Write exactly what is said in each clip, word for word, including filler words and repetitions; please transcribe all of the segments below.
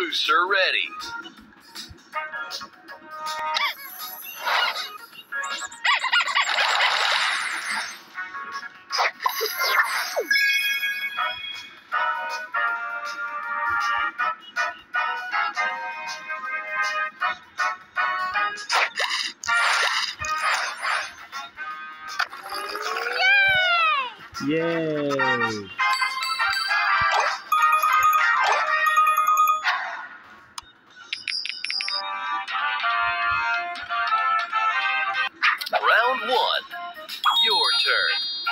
Booster ready. Yay! Round one. Your turn.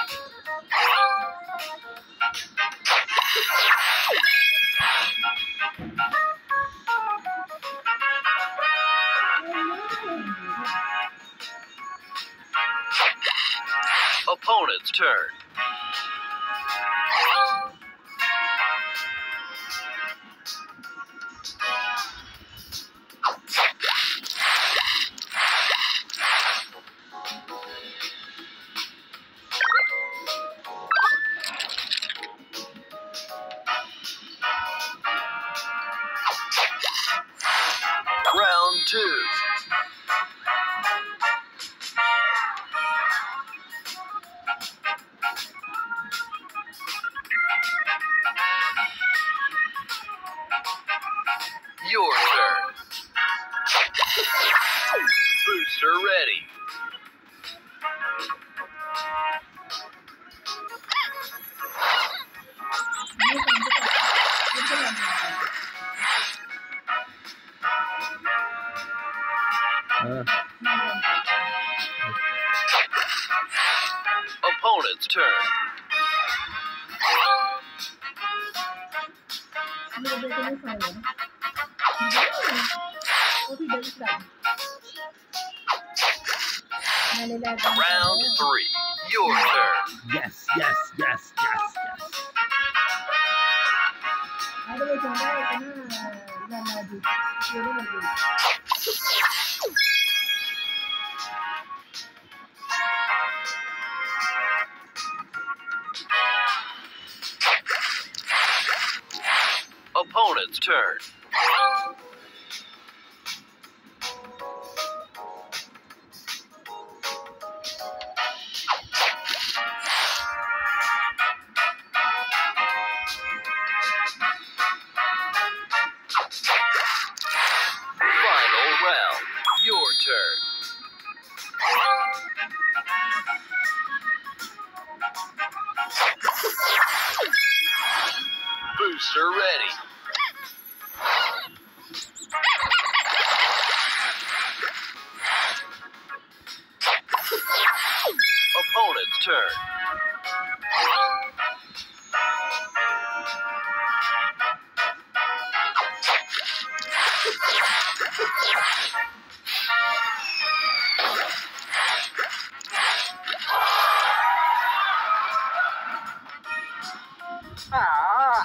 Opponent's turn. Round two. Your turn. Booster ready. Uh. Opponent's turn. Round three. Your turn. Yes, yes, yes, yes, yes. Opponent's turn. Final round. Your turn. Booster ready. Opponent's turn. Ah.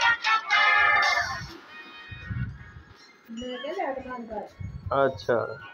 अच्छा